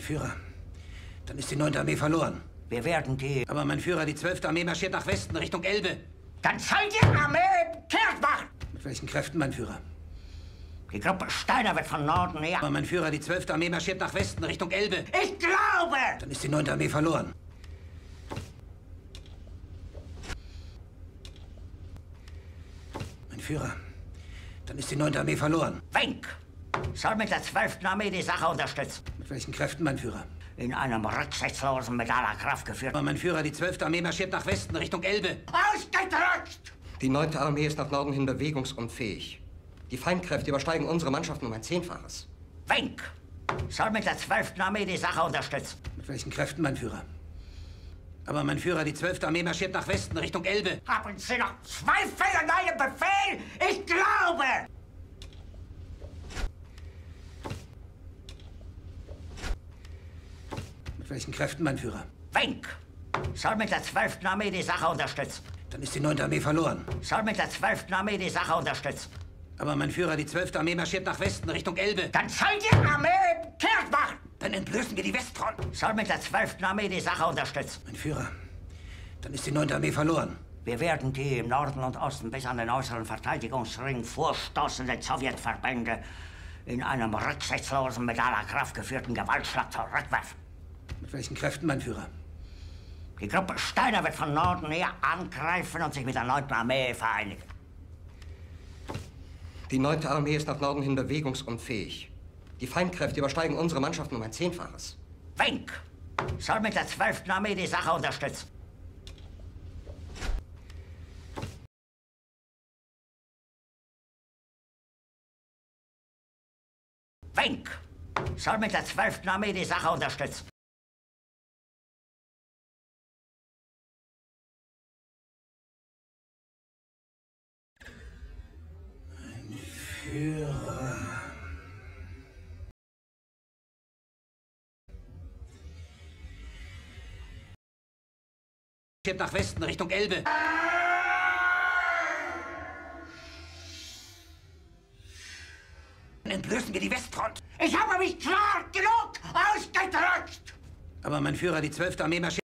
Führer, dann ist die 9. Armee verloren. Wir werden die... Aber mein Führer, die 12. Armee marschiert nach Westen, Richtung Elbe. Dann soll die Armee kehrt machen! Mit welchen Kräften, mein Führer? Die Gruppe Steiner wird von Norden her... Aber mein Führer, die 12. Armee marschiert nach Westen, Richtung Elbe. Ich glaube! Dann ist die 9. Armee verloren. Mein Führer, dann ist die 9. Armee verloren. Wenk soll mit der 12. Armee die Sache unterstützen. Mit welchen Kräften, mein Führer? In einem rücksichtslosen, mit aller Kraft geführt. Aber mein Führer, die 12. Armee marschiert nach Westen, Richtung Elbe. Ausgedrückt! Die 9. Armee ist nach Norden hin bewegungsunfähig. Die Feindkräfte übersteigen unsere Mannschaften um ein 10-faches. Wenk soll mit der 12. Armee die Sache unterstützen. Mit welchen Kräften, mein Führer? Aber mein Führer, die 12. Armee marschiert nach Westen, Richtung Elbe. Haben Sie noch Zweifel an meinem Befehl? Ich glaube! Mit welchen Kräften, mein Führer? Wenk soll mit der 12. Armee die Sache unterstützen. Dann ist die 9. Armee verloren. Soll mit der 12. Armee die Sache unterstützen. Aber mein Führer, die 12. Armee marschiert nach Westen, Richtung Elbe. Dann soll die Armee kehrt machen! Dann entblößen wir die Westfront. Soll mit der 12. Armee die Sache unterstützen. Mein Führer, dann ist die 9. Armee verloren. Wir werden die im Norden und Osten bis an den äußeren Verteidigungsring vorstoßenden Sowjetverbände in einem rücksichtslosen, mit aller Kraft geführten Gewaltschlag zurückwerfen. Mit welchen Kräften, mein Führer? Die Gruppe Steiner wird von Norden her angreifen und sich mit der 9. Armee vereinigen. Die 9. Armee ist nach Norden hin bewegungsunfähig. Die Feindkräfte übersteigen unsere Mannschaften um ein 10-faches. Wenk soll mit der 12. Armee die Sache unterstützen. Wenk soll mit der 12. Armee die Sache unterstützen. Führer. Marschiert nach Westen, Richtung Elbe. Dann entblößen wir die Westfront. Ich habe mich klar genug ausgedrückt! Aber mein Führer, die 12. Armee marschiert